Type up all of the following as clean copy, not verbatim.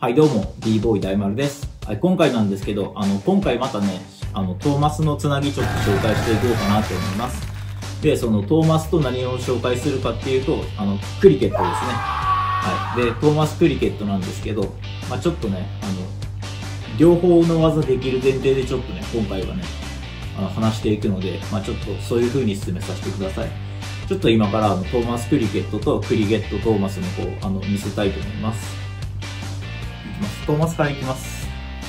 はいどうも、b ボーイ大丸です。はい、今回なんですけど、今回またね、トーマスのつなぎちょっと紹介していこうかなと思います。で、そのトーマスと何を紹介するかっていうと、クリケットですね。はい。で、トーマスクリケットなんですけど、まあちょっとね、両方の技できる前提でちょっとね、今回はね、話していくので、まあちょっとそういう風に進めさせてください。ちょっと今からトーマスクリケットとクリゲットトーマスの方、見せたいと思います。トーマスからいきます。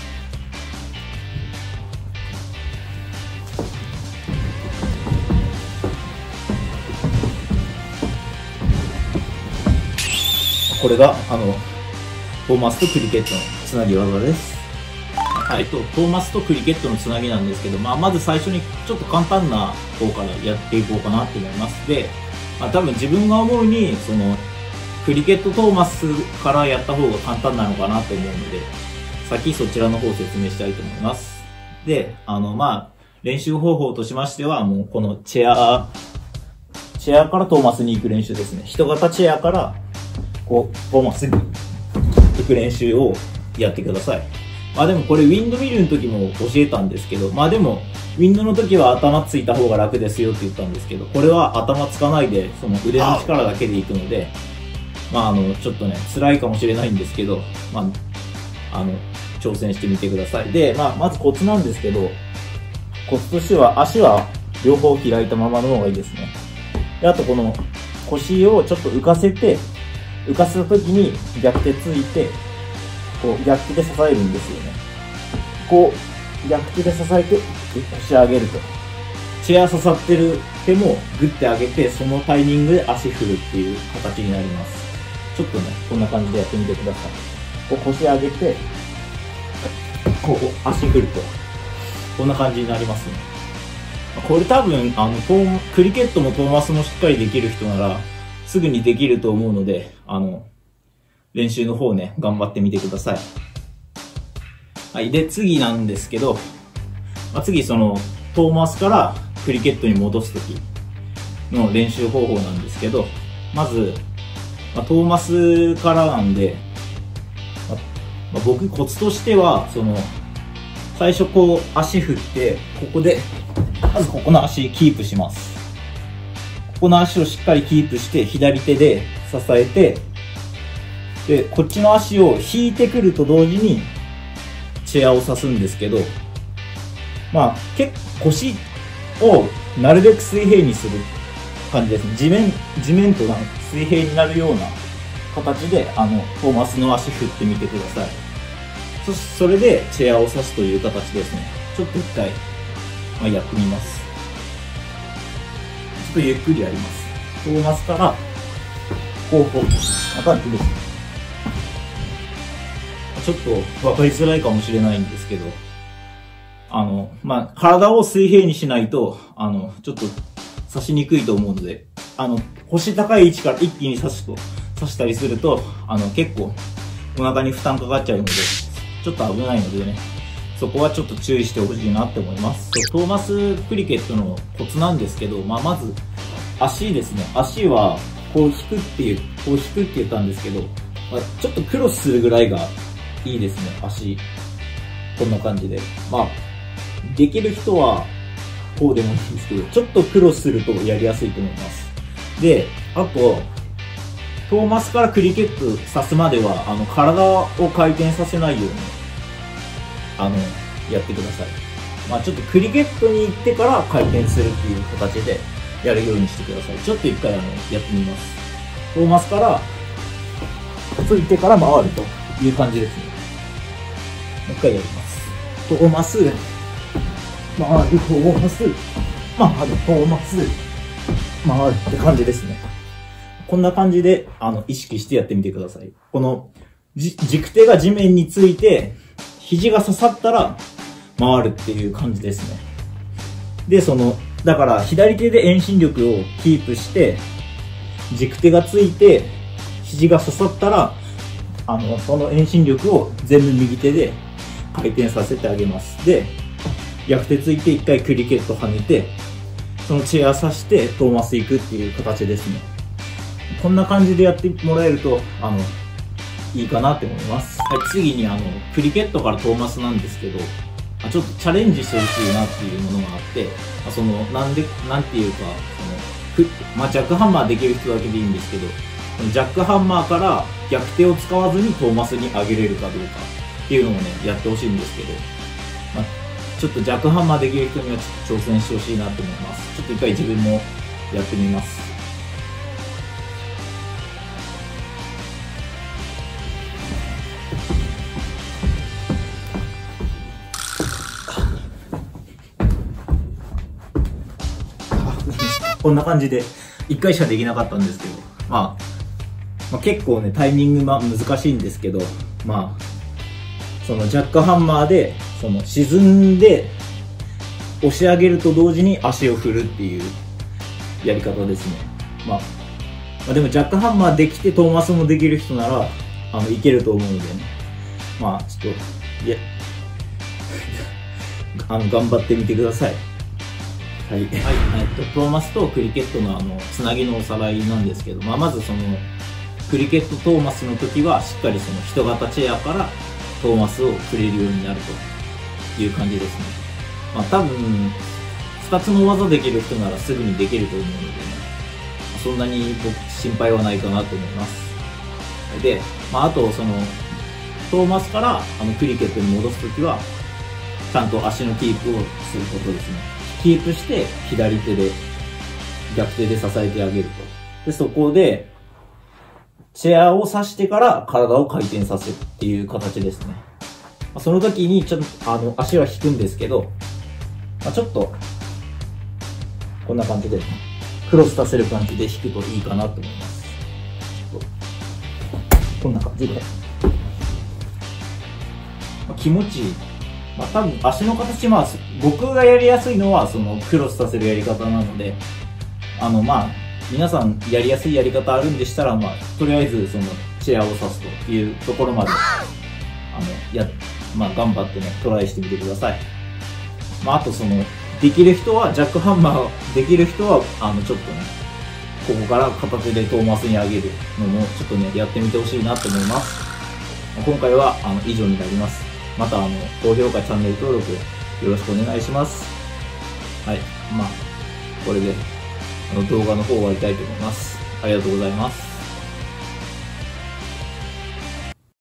これがトーマスとクリケットのつなぎ技です。はい、トーマスとクリケットのつなぎなんですけど、まず最初にちょっと簡単な方からやっていこうかなと思います。で、多分自分が思うにクリケットトーマスからやった方が簡単なのかなと思うので、先そちらの方を説明したいと思います。で、練習方法としましては、もうこのチェアからトーマスに行く練習ですね。人型チェアから、トーマスに行く練習をやってください。でもこれウィンドミルの時も教えたんですけど、でも、ウィンドの時は頭ついた方が楽ですよって言ったんですけど、これは頭つかないで、その腕の力だけで行くので、ちょっとね、辛いかもしれないんですけど、挑戦してみてください。で、まずコツなんですけど、コツとしては足は両方開いたままの方がいいですね。で、あとこの腰をちょっと浮かせた時に逆手ついて、逆手で支えるんですよね。逆手で支えて、腰上げると。チェア刺さってる手もグッて上げて、そのタイミングで足振るっていう形になります。ちょっとね、こんな感じでやってみてください。腰上げて、足振ると。こんな感じになりますね。これ多分、クリケットもトーマスもしっかりできる人なら、すぐにできると思うので、練習の方ね、頑張ってみてください。はい。で、次なんですけど、次トーマスからクリケットに戻すときの練習方法なんですけど、まず、トーマスからなんで、僕コツとしては、最初足振って、まずここの足キープします。ここの足をしっかりキープして、左手で支えて、で、こっちの足を引いてくると同時に、チェアを刺すんですけど、結構腰をなるべく水平にする感じですね。地面と水平になるような形で、トーマスの足振ってみてください。それで、チェアを刺すという形ですね。ちょっと一回、やってみます。ちょっとゆっくりやります。トーマスから、またですね。ちょっと分かりづらいかもしれないんですけど、体を水平にしないと、ちょっと刺しにくいと思うので、腰高い位置から一気に刺したりすると、結構お腹に負担かかっちゃうので、ちょっと危ないのでね、そこはちょっと注意してほしいなって思います。トーマスクリケットのコツなんですけど、まず、足ですね。足は、引くって言ったんですけど、ちょっとクロスするぐらいがいいですね、足。こんな感じで。できる人は、こうでもいいんですけど、ちょっとクロスするとやりやすいと思います。で、あと、トーマスからクリケット刺すまでは、体を回転させないように、やってください。ちょっとクリケットに行ってから回転するっていう形でやるようにしてください。ちょっと一回やってみます。トーマスからついてから回るという感じですね。もう一回やります。トーマス、回る、トーマス、回る、トーマス、回るって感じですね。こんな感じで、意識してやってみてください。この、軸手が地面について、肘が刺さったら、回るっていう感じですね。で、だから、左手で遠心力をキープして、軸手がついて、肘が刺さったら、その遠心力を全部右手で回転させてあげます。で、逆手ついて一回クリケット跳ねて、そのチェア刺してトーマス行くっていう形ですね。こんな感じでやってもらえると、 いいかなって思います。はい、次にクリケットからトーマスなんですけど、ちょっとチャレンジしてほしいなっていうものがあって、なんていうか、ジャックハンマーできる人だけでいいんですけど、ジャックハンマーから逆手を使わずにトーマスに上げれるかどうかっていうのをね、やってほしいんですけど、ちょっとジャックハンマーできる人にはちょっと挑戦してほしいなと思います。ちょっと一回自分もやってみます。こんな感じで1回しかできなかったんですけど、結構ねタイミング難しいんですけど、そのジャックハンマーで沈んで押し上げると同時に足を振るっていうやり方ですね。でもジャックハンマーできてトーマスもできる人ならいけると思うのでね、ちょっと頑張ってみてください。はい、トーマスとクリケットのつなぎのおさらいなんですけど、まずクリケットトーマスの時はしっかり人型チェアからトーマスを振れるようになるという感じですね。多分2つの技できる人ならすぐにできると思うのでね、そんなに心配はないかなと思います。で、あとトーマスからクリケットに戻す時はちゃんと足のキープをすることですね。キープして左手で逆手で支えてあげると。で、そこでチェアを刺してから体を回転させるっていう形ですね。その時にちょっと足は引くんですけど、ちょっとこんな感じでクロスさせる感じで引くといいかなと思います。こんな感じで気持ちいい。多分足の形、僕がやりやすいのはクロスさせるやり方なので、皆さんやりやすいやり方あるんでしたら、とりあえずチェアを刺すというところまで頑張ってねトライしてみてください。あとできる人はジャックハンマーできる人はちょっとねここから片手でトーマスに上げるのもちょっとねやってみてほしいなと思います。今回は以上になります。また高評価、チャンネル登録よろしくお願いします。はい、これで動画の方終わりたいと思います。ありがとうございます。